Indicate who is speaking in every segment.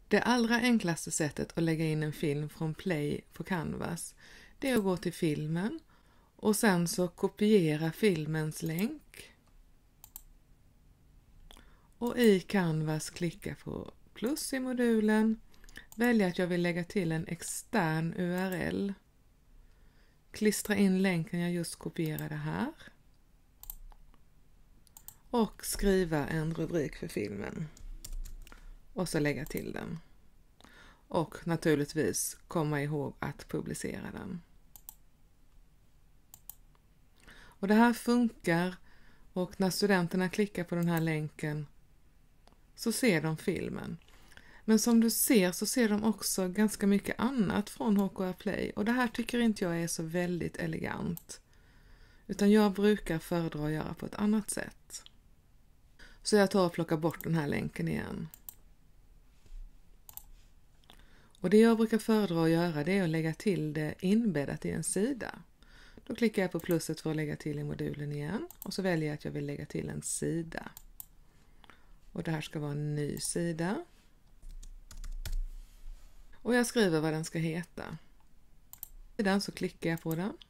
Speaker 1: Det allra enklaste sättet att lägga in en film från Play på Canvas, det är att gå till filmen och sen så kopiera filmens länk. Och i Canvas klicka på plus i modulen, välja att jag vill lägga till en extern URL. Klistra in länken jag just kopierade här. Och skriva en rubrik för filmen. Och så lägga till den. Och naturligtvis komma ihåg att publicera den. Och det här funkar, och när studenterna klickar på den här länken så ser de filmen. Men som du ser så ser de också ganska mycket annat från HKR Play, och det här tycker inte jag är så väldigt elegant. Utan jag brukar föredra att göra på ett annat sätt. Så jag tar och plockar bort den här länken igen. Och det jag brukar föredra att göra, det är att lägga till det inbäddat i en sida. Då klickar jag på plusset för att lägga till i modulen igen, och så väljer jag att jag vill lägga till en sida. Och det här ska vara en ny sida. Och jag skriver vad den ska heta. Sedan så klickar jag på den.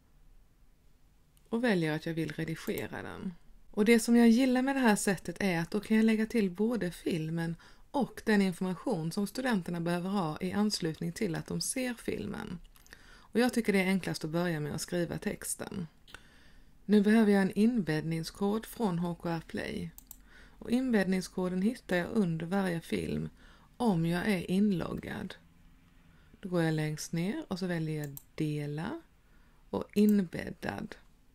Speaker 1: Och väljer att jag vill redigera den. Och det som jag gillar med det här sättet är att då kan jag lägga till både filmen och den information som studenterna behöver ha i anslutning till att de ser filmen. Och jag tycker det är enklast att börja med att skriva texten. Nu behöver jag en inbäddningskod från HKR Play. Och inbäddningskoden hittar jag under varje film om jag är inloggad. Då går jag längst ner och så väljer jag dela och inbäddad.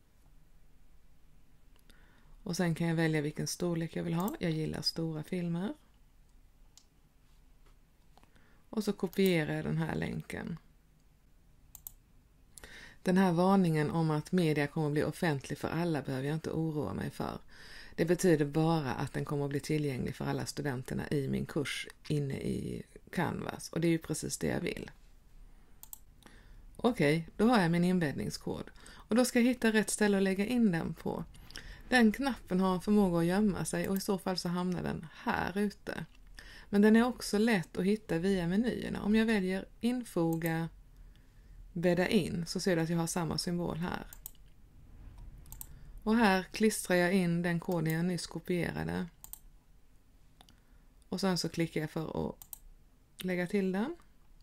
Speaker 1: Och sen kan jag välja vilken storlek jag vill ha. Jag gillar stora filmer. Och så kopierar jag den här länken. Den här varningen om att media kommer att bli offentlig för alla behöver jag inte oroa mig för. Det betyder bara att den kommer att bli tillgänglig för alla studenterna i min kurs inne i Canvas. Och det är ju precis det jag vill. Okej, då har jag min inbäddningskod. Och då ska jag hitta rätt ställe att lägga in den på. Den knappen har en förmåga att gömma sig, och i så fall så hamnar den här ute. Men den är också lätt att hitta via menyerna. Om jag väljer infoga, bädda in, så ser du att jag har samma symbol här. Och här klistrar jag in den koden jag nyss kopierade. Och sen så klickar jag för att lägga till den.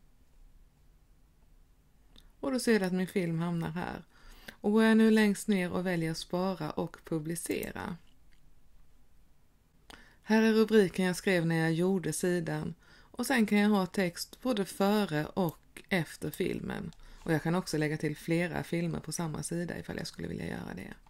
Speaker 1: Och då ser du att min film hamnar här. Och går jag nu längst ner och väljer spara och publicera. Här är rubriken jag skrev när jag gjorde sidan. Och sen kan jag ha text både före och efter filmen. Och jag kan också lägga till flera filmer på samma sida ifall jag skulle vilja göra det.